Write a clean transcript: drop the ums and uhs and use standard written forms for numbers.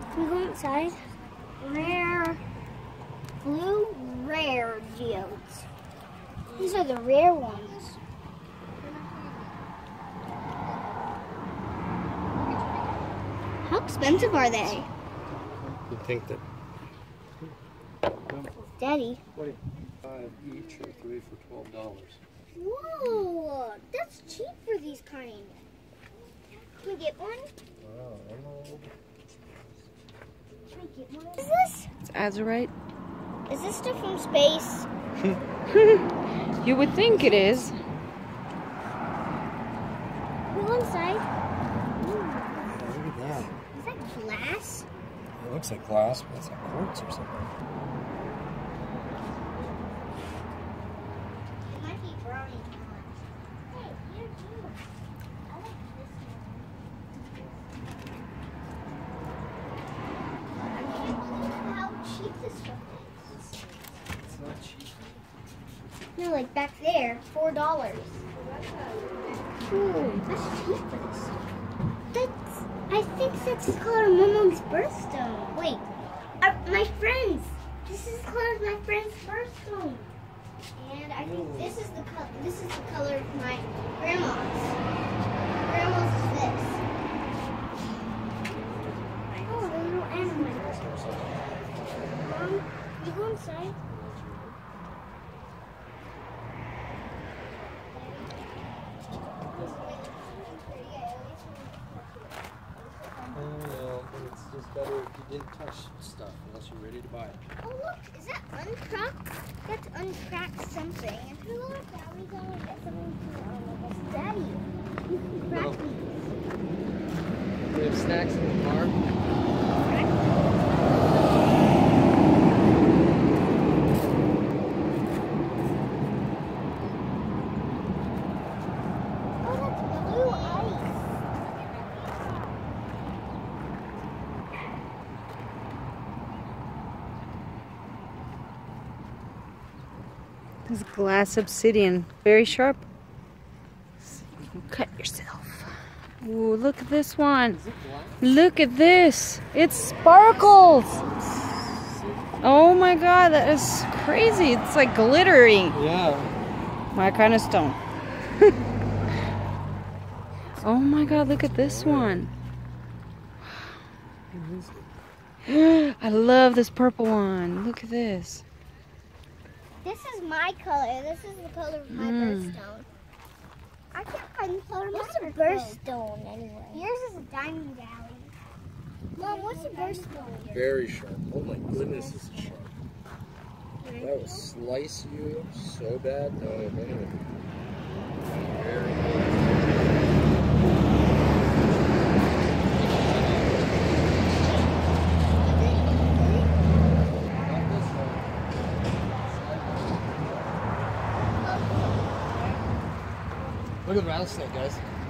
Can we go inside? Rare, blue rare geodes. These are the rare ones. How expensive are they? You think that Daddy. 25 each or 3 for $12. Whoa, that's cheap for these kind. Can we get one? Can we get one? What is this? It's azurite. Is this stuff from space? You would think it is. Can we go inside? Look at that. Is that glass? It looks like glass, but it's like quartz or something. It might be brownie color. Hey, here too. I like this one. I can't believe how cheap this stuff is. It's not cheap. No, like back there, $4. Ooh, that's cheap for this. I think that's the color of Momo's birthstone. Wait, my friend's. This is the color of my friend's birthstone. And I think this is the color of my grandma's. Grandma's is this. Oh, the little animal. Mom, can you go inside? It's just better if you didn't touch stuff unless you're ready to buy it. Oh look, is that uncracked? That's uncracked something. And hello, Daddy, gonna get something from Daddy. You can crack these. We have snacks in the car. Oh, that's blue ice. This is glass obsidian. Very sharp. Cut yourself. Ooh, look at this one. Look at this. It sparkles. Oh my god, that is crazy. It's like glittery. Yeah. My kind of stone. Oh my god, look at this one. I love this purple one. Look at this. This is my color. This is the color of my birthstone. I can't find the color of my birthstone anyway. Yours is a diamond valley. Mom, what's a birthstone? Very sharp. Oh my goodness, this is sharp. That would slice you so bad. No, anyway. Very good. Look at the rattlesnake, guys.